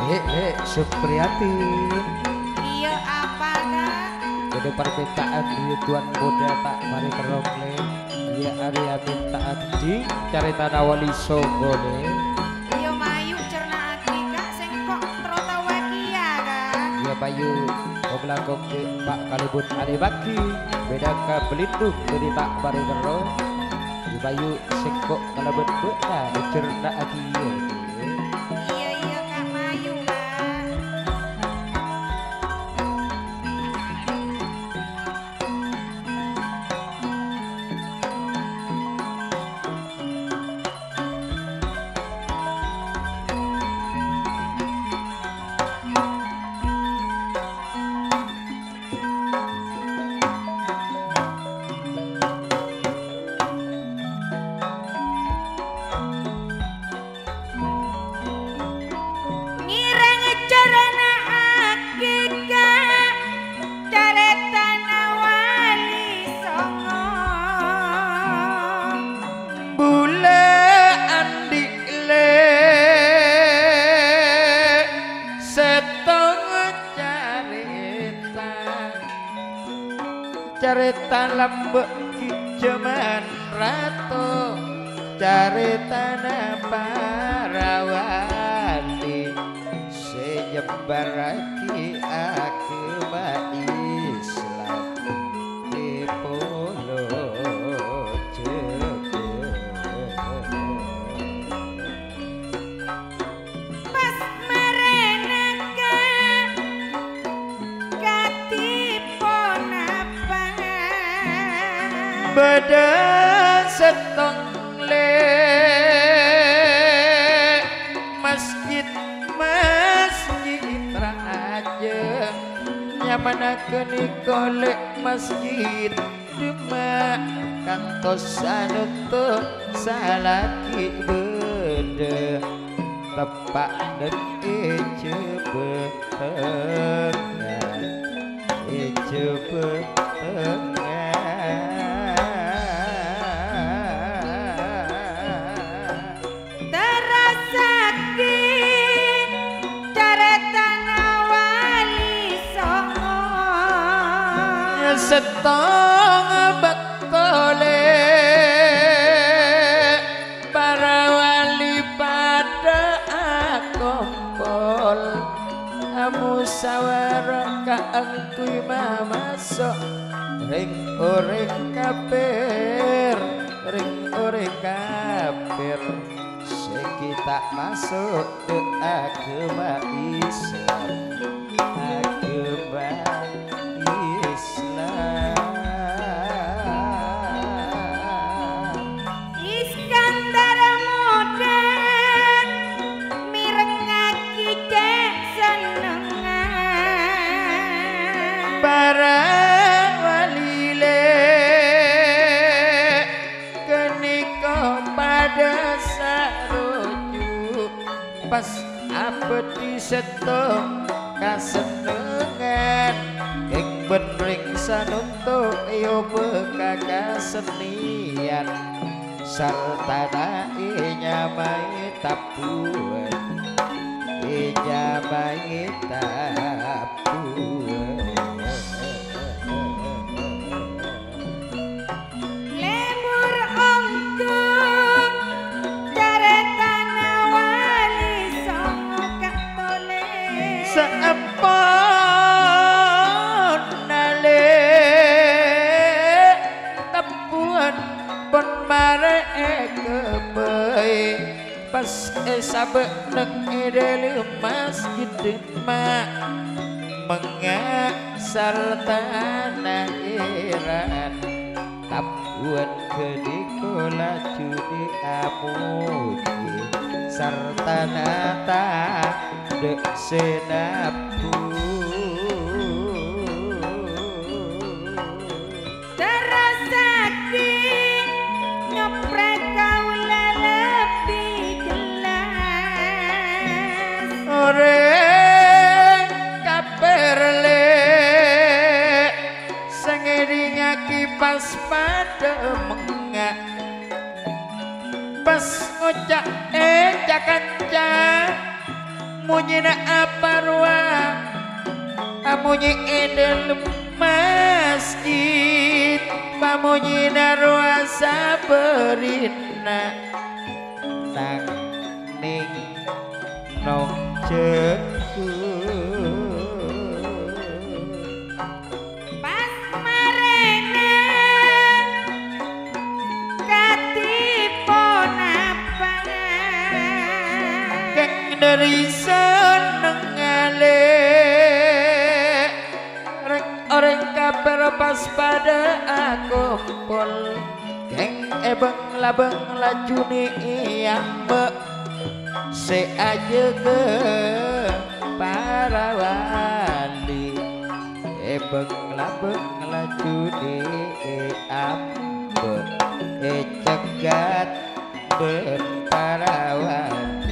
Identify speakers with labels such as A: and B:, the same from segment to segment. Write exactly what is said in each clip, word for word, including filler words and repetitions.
A: Hek hek Supriyati.
B: Iya apa kak?
A: Jadi permintaan di tuan muda tak mari keromle. Iya Arya mintaan di cari tanah wali sogone.
B: Iya mayu cerna aki kak sing kok trota waki ya kak.
A: Iya payu kau melangkong ke Pak Kalibun Ade Baki. Beda ke belindung jadi tak mari kerom. Iya payu singkok kalau betul nah cerna aki.
B: Iya iya kak mayu kak. Ngireng cerna aki kak caretan wali songo.
A: Bule andi le setong carita carita lambek ki jaman ratu carita parawati sejebar aki agama Islam di pulau
B: Pas marena kak katipon apa?
A: beda setong le masjid masjid raja nyamanakeun golek masjid demak kantos anutup salaki beda tepak dan ece betengah ece betengah
B: Terasakin caretan wali songo.
A: setong betole para wali pada akumpul musyawarah kaangkuy mamasok ring ring kafir ring ring kafir sekita masuk ke agama Islam agama
B: Iskandar muda mireng aki cek senengan.
A: para walile kenika pada sarujuk pas abdi setong kasenengan ing benring sanuntuk yo bekakasenian sarta inyamai tapuan inyamai tapuan
B: Lemur ongkong caretan wali songo kak tole.
A: Saempon nale tapuan pon mare kebai pas esabe neng edeli masjid mak mengak sarta nairan tapuan kedikola judi amuji sarta nata dek senapu
B: Terasakin ngeprek kaula lebih jelas.
A: ore kaperle sengedingaki pas pada mengak pas ngocak eh cakanca munyina aparwa amunyi edel masjid pamunyina ruasa berina nang ning nong ceku
B: pas marena katipon apa
A: kang dari seneng ngale rek orang kabar pas pada aku pol keng ebeng labeng lajuni yang be se aja ke para wali ebeng labeng lajuni ambe e cegat ben para wali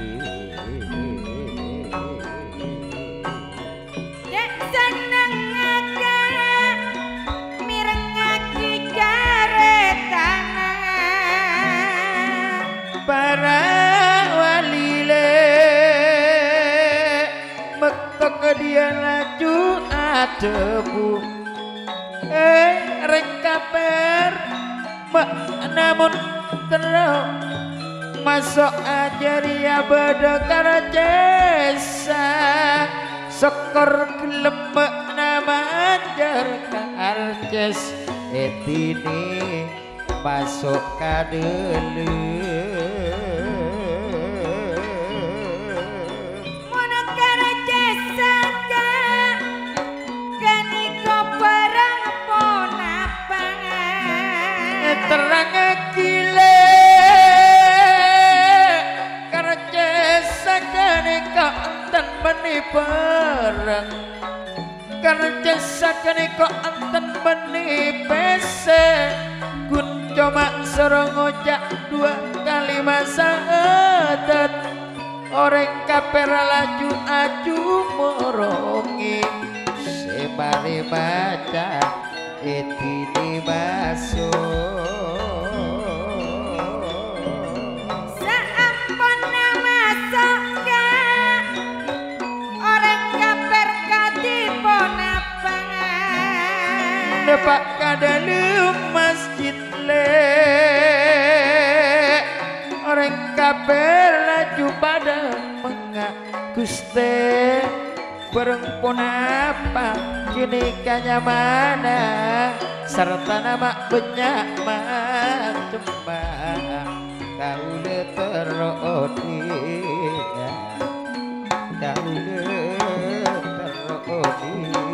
B: dek seneng agak mirengaki jaretan
A: para wali le mekok dia laju adebu eh rengkaper mak namun terus masuk aja dia bedekar jasa sekor gelemek nama ajar karces etini masuk kadelu
B: monokar jasa kaniko barang ponapangan
A: terang gile karces kaniko enten beni bareng karces kaniko enten beni pese cuma serong ngocak dua kali masa adat orang kaper laju aju morongi semari baca etini masuk
B: saampun masuk ka orang kaper katipon apangan
A: depak kadalu masjid le orang kaper laju pada mengaguste bareng pun apa kini kanya mana serta nama banyak macam kau le terodinya kau le terodinya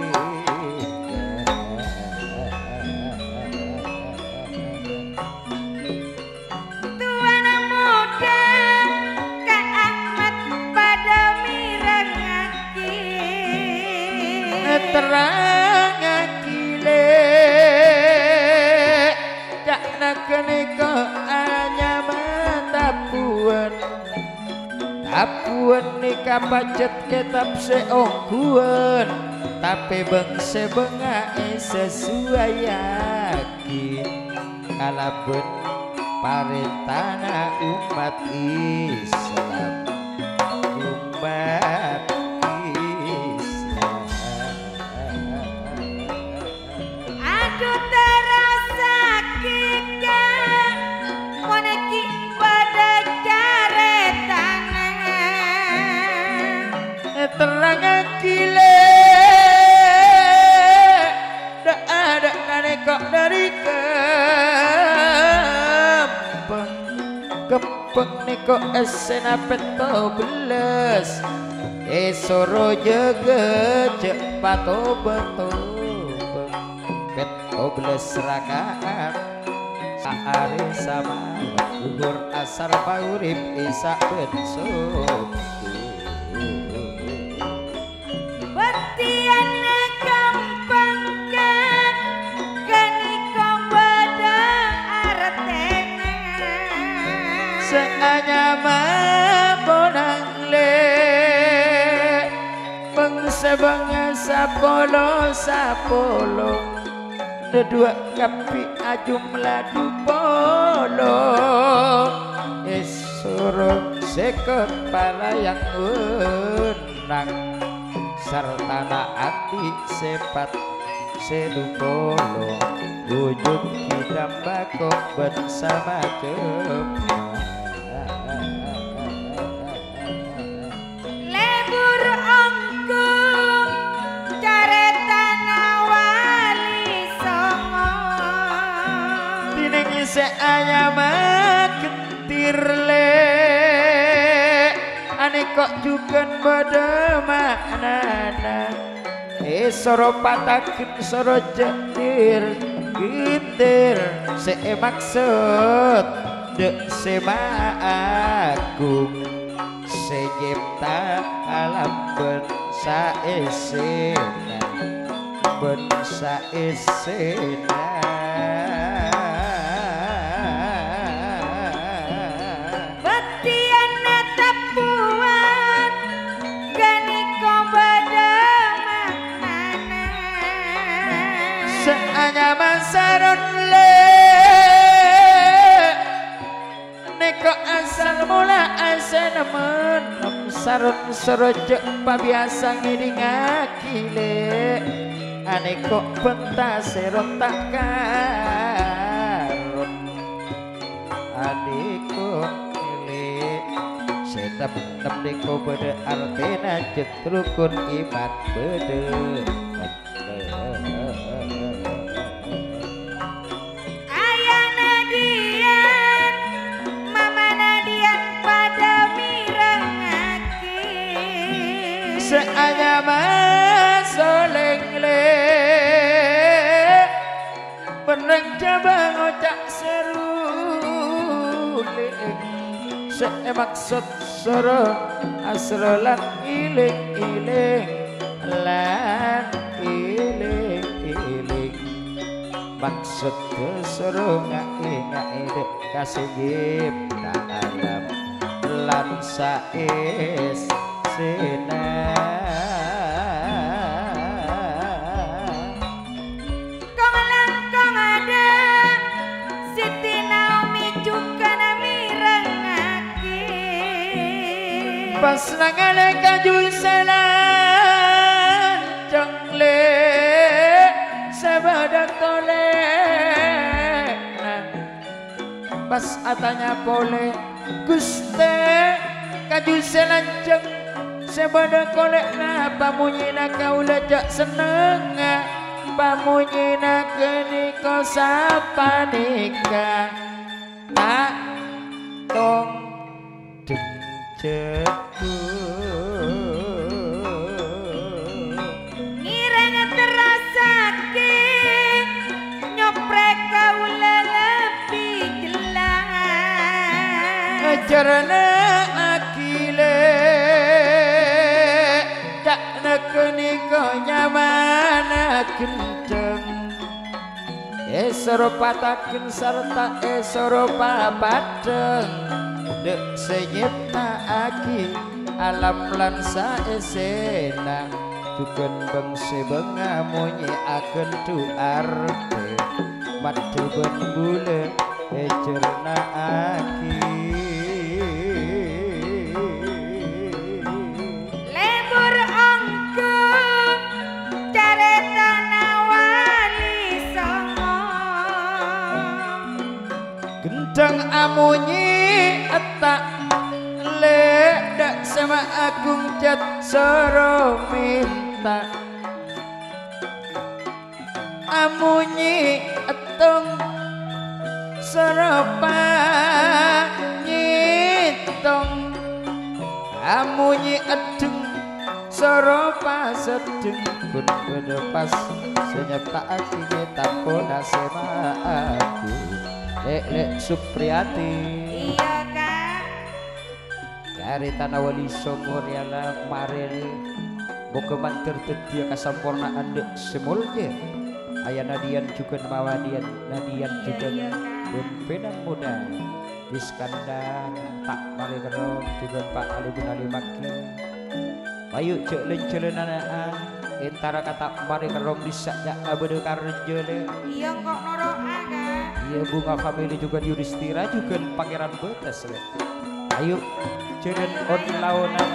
A: terang kile tak nak keniko hanya matapuan tapuan nikah pacet kitab seongkuan tapi bangsa bengai sesuai yakin kalabun parentana umat Islam umat
B: aduh terasa kika moneki pada jaretan
A: terang gile dak ada kanekok dari kempeng kempeng niko esena peto beles esoro jaga cek pato betul peto beles rakaat sehari sama gugur asar paurip isak bensuk
B: betian gampang kan kaniko pada artena
A: seanya mabonang le bangsa bangsa polo sapolo dua kapi ajum ladu polo es suruh sekepala yang unang serta naati sepat sedukolo wujud kita bakok bersama kemana
B: lebur ongkung caretan wali songo
A: dining seayam kentir le ane kok juga pada maknana eh soro patakin soro jendir gitir se maksud dek sema agung sejipta alam bensa esena bensa esena
B: betian tapuan gani ko bada maknana
A: seanya masaron le neko asal mula asal menem sarun serojek pabiasa ngiding akile aneko pentas serotak karun adiko milik setap tem deko bede artena cetrukun iman bede
B: ayah Nadian mama Nadian pada mirengake
A: seanya masoleng le beneng cabang ocak seru le se maksud soro asrolan iling iling lan iling iling maksud seru ngai ngai dek kasih cipta alam lan saes sena
B: kong langkong ada Siti Naomi juga mirengake
A: pas nangale kajul selan jongle sebadak tole pas atanya pole guste kajul selanceng sebadak kolek na pamunyina kaula jak seneng pamunyina keniko sapanika tak tong dengceku
B: ngireng terasake nyoprek kaula lebih jelas
A: ajarana akile tak nekeniko nyamana kenceng esoro pataken serta esoro papadeng dek senyipta aki alam lan saesena tuken bengse bengamunyi aken tu arte matu ben bule ecerna aki
B: lebur ongkung caretan wali songo
A: gendang amunyi etak ledak sama agung cat soro minta amunyi etong soro panyitong amunyi edeng soro pasedeng kun bedepas senyapta akinya takona sema aku lek lek Supriyati
B: iya kak
A: dari tanah wali songor yala maril bokeman tertedia kasampurnaan dek semulnya ayah Nadian juga mawadian Nadian juga pimpinan muda Iskandar tak mari gerong juga Pak Ali bin Ali Maki bayu cek lencelenan intara kata mari gerong disaknya abede karjele
B: iya kok noroa kak
A: iya bunga family juga Yudhistira juga pangeran betes le Ayo jangan on launan.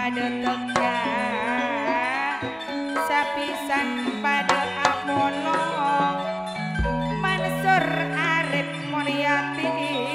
B: pada tegak sapisan pada amolong Mansur Arif Mulyati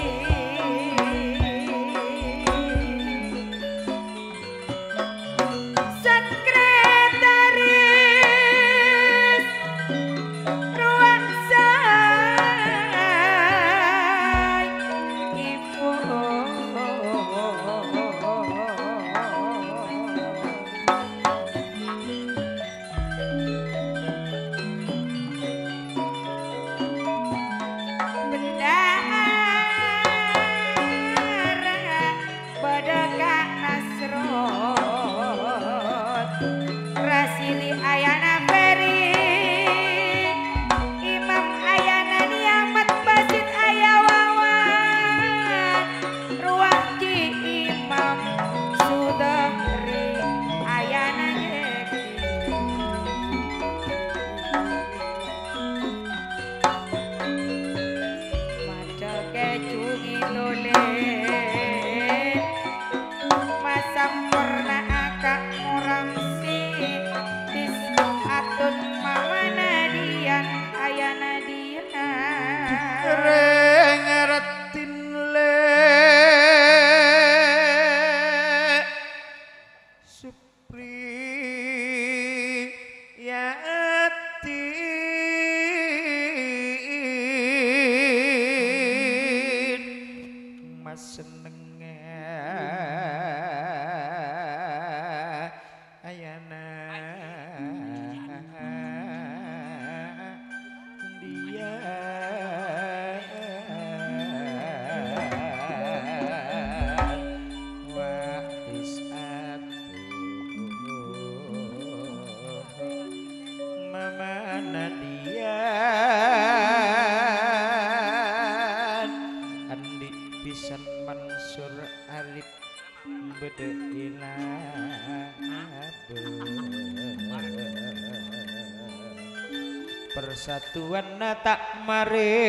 A: persatuan tak mare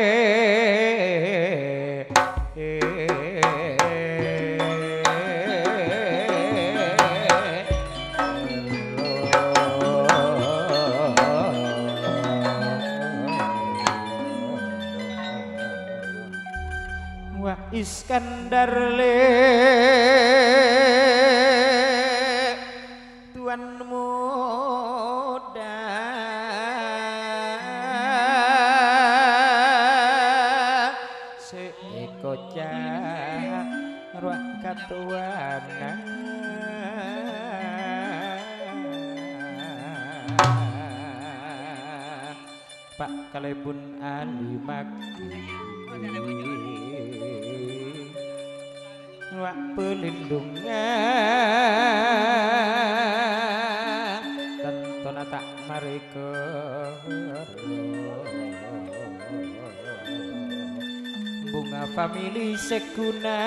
A: wa Iskandar le tuan muda kocak ruak katuana Pak Kalebun Ali Makti ruak pelindungan dan tona tak mereka bunga famili sekuna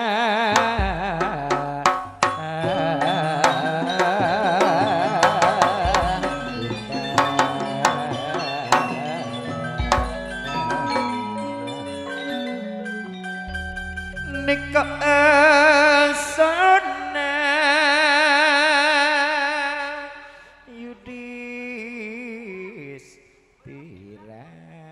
A: Niko esona Yudis Tira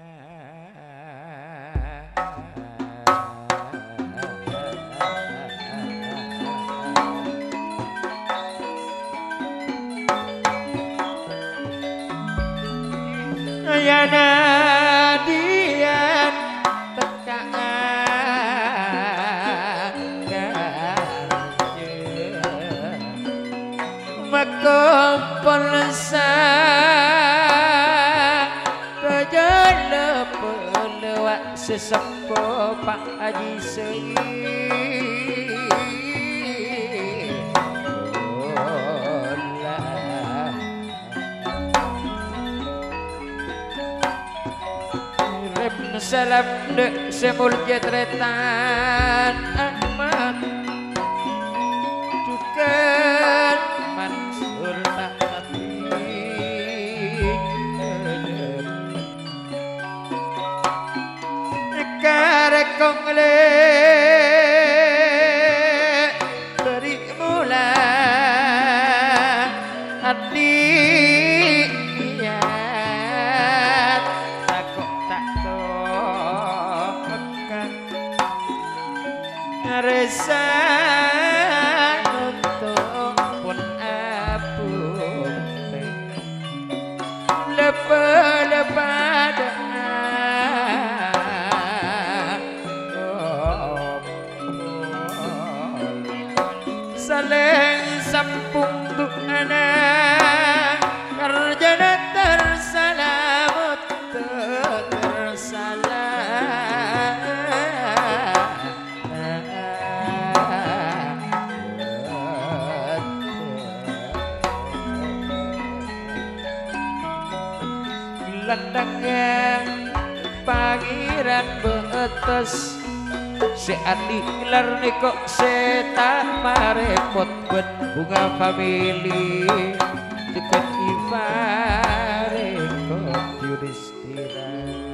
A: Ayana dian tekaan garje makompolsa kejala pelewak sesepo Pak Haji Sei salam dek semul jetretan Ahmad Tukan Mansur Tahati Karekong le beri mulai resan untuk pun abung lepa-lepa saleng sampung duana karjana tersalamut landangnya pangeran betes si andi ngelar kok setak marepot buat bunga family dekat Ivare kok Yudhistira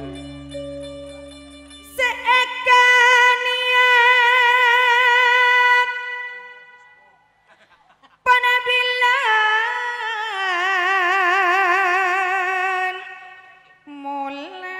B: seekaniat panabilan mulai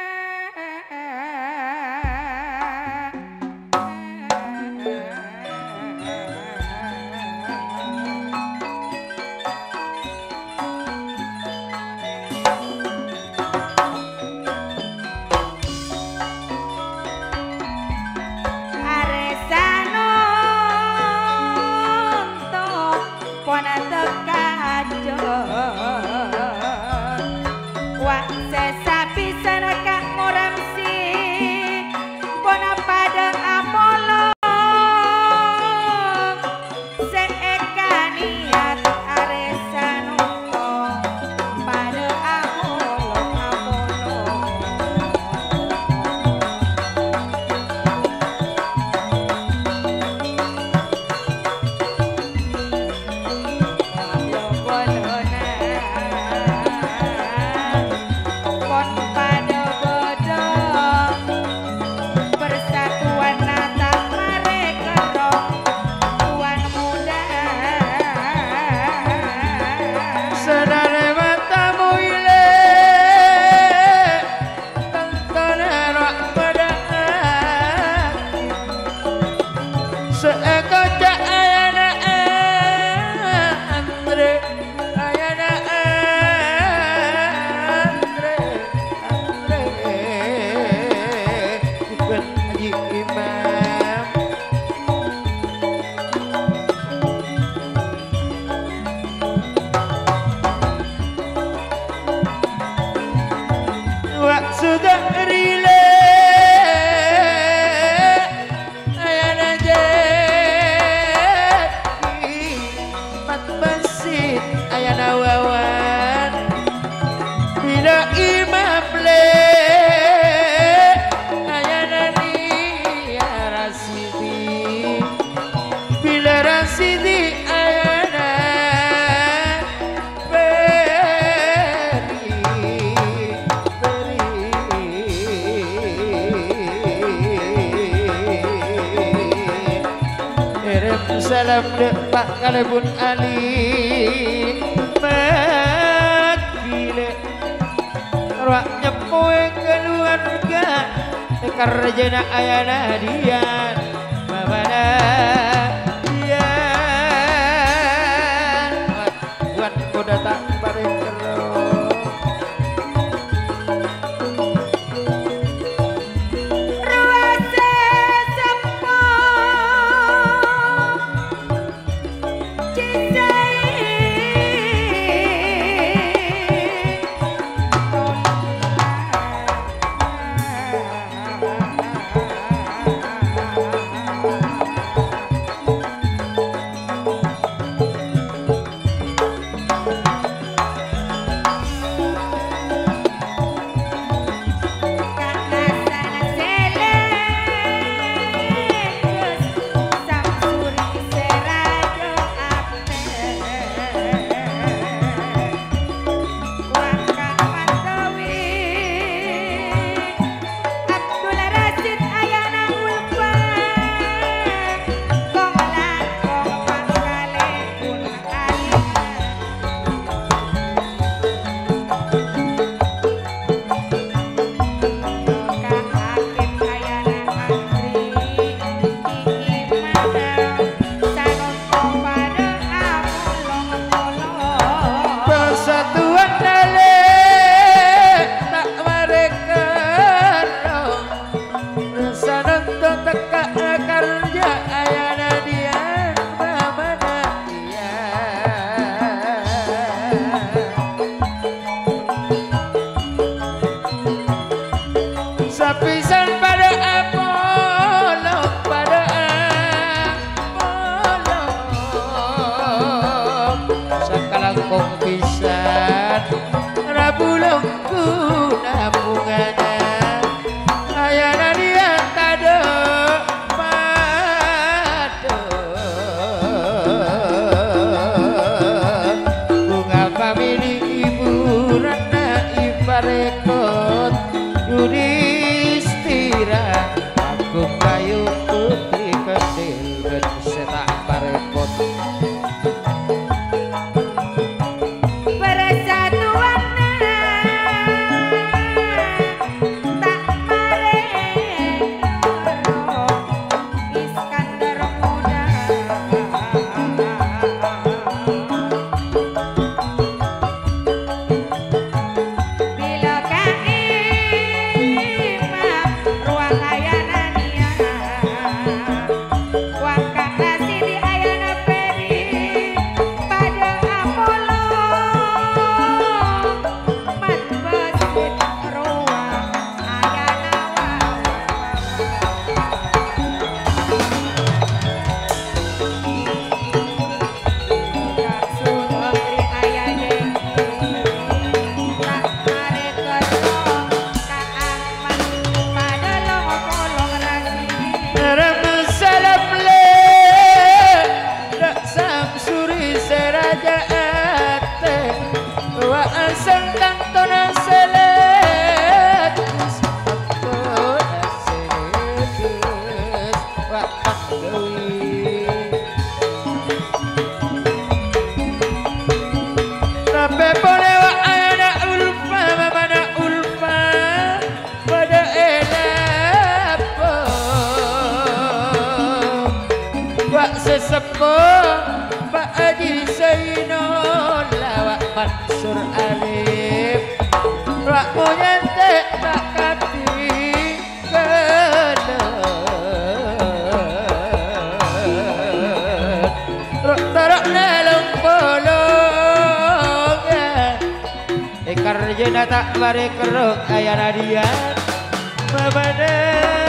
A: salam dek Pak Kalebun Ali makile ruak nyepoe keluarga karjana ayana dian babana dian buat kuda tak bareng kero
B: Thank you.
A: Pak Pandewi Nabe boleh wa ana ulfa mana ulfa pada elapo Pak sesepuh Pak Haji Zainul lawak Mansur Arif Rak munyantek tak kati kelet Rak tarak nelung polong Ikar jena tak bari keruk ayah Nadian Mabana